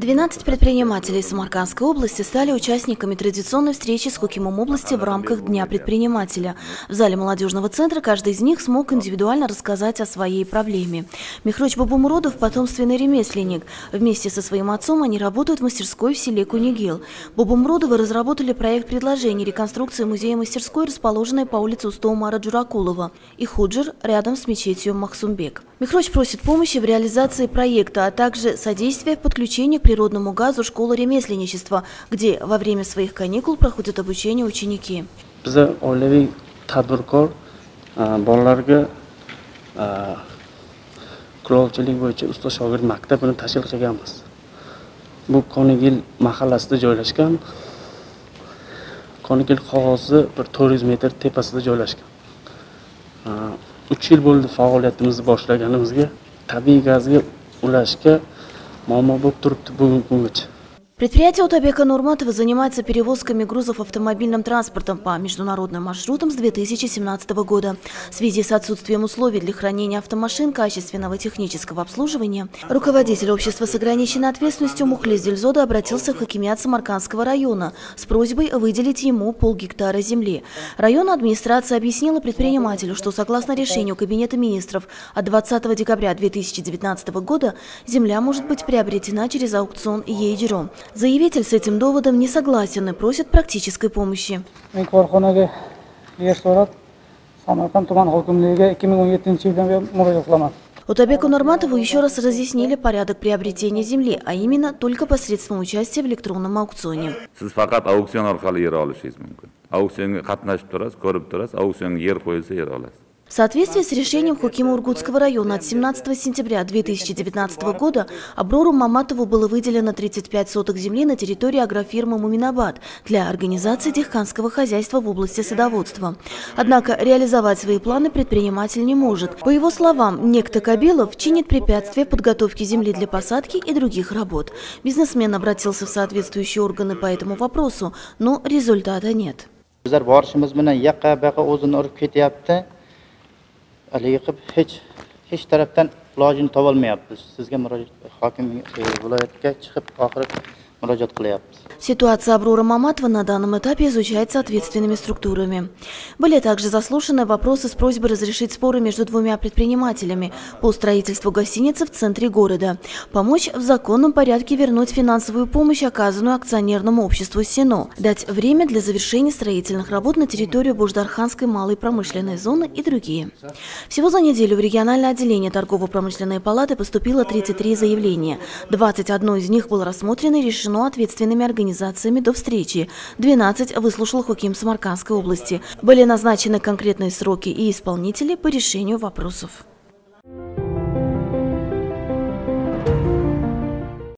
12 предпринимателей Самаркандской области стали участниками традиционной встречи с Хокимом области в рамках Дня предпринимателя. В зале молодежного центра каждый из них смог индивидуально рассказать о своей проблеме. Михроч Бабумуродов – потомственный ремесленник. Вместе со своим отцом они работают в мастерской в селе Кунигил. Бабумуродовы разработали проект предложения реконструкции музея-мастерской, расположенной по улице Устомара Джуракулова, и Худжир рядом с мечетью Махсумбек. Михроч просит помощи в реализации проекта, а также содействия в подключении к природному газу школы ремесленничества, где во время своих каникул проходят обучение ученики. Konigil qog'ozi bir 400 metr tepasida joylashgan. 3 yil bo'ldi faoliyatimizni boshlaganimizga, tabiiy gazga ulashga muammo bo'lib turibdi bugungi kungacha. Предприятие Утабека Нурматова занимается перевозками грузов автомобильным транспортом по международным маршрутам с 2017 года. В связи с отсутствием условий для хранения автомашин, качественного технического обслуживания, руководитель общества с ограниченной ответственностью Мухлис Дильзода обратился в хакимиат Самаркандского района с просьбой выделить ему полгектара земли. Районная администрация объяснила предпринимателю, что согласно решению Кабинета министров от 20 декабря 2019 года земля может быть приобретена через аукцион Ейджером. Заявитель с этим доводом не согласен и просит практической помощи. Утабеку Нурматову еще раз разъяснили порядок приобретения земли, а именно только посредством участия в электронном аукционе. В соответствии с решением Хокима Ургутского района от 17 сентября 2019 года Аброру Маматову было выделено 35 соток земли на территории агрофирмы «Муминабад» для организации дихканского хозяйства в области садоводства. Однако реализовать свои планы предприниматель не может. По его словам, некто Кабилов чинит препятствия подготовки земли для посадки и других работ. Бизнесмен обратился в соответствующие органы по этому вопросу, но результата нет. Hech tarafdan ilojini topolmayapmiz. Sizga hokim viloyatga chiqib oxiri murojaat qilyapmiz. Ситуация Аброра Маматова на данном этапе изучается ответственными структурами. Были также заслушаны вопросы с просьбой разрешить споры между двумя предпринимателями по строительству гостиницы в центре города, помочь в законном порядке вернуть финансовую помощь, оказанную акционерному обществу «Сино», дать время для завершения строительных работ на территорию Бождарханской малой промышленной зоны и другие. Всего за неделю в региональное отделение торгово-промышленной палаты поступило 33 заявления. 21 из них было рассмотрено и решено ответственными организациями до встречи. 12 выслушал Хоким Самаркандской области. Были назначены конкретные сроки и исполнители по решению вопросов.